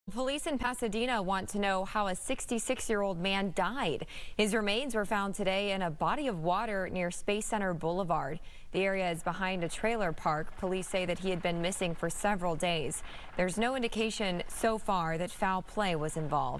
Police in Pasadena want to know how a 66-year-old man died. His remains were found today in a body of water near Space Center Boulevard. The area is behind a trailer park. Police say that he had been missing for several days. There's no indication so far that foul play was involved.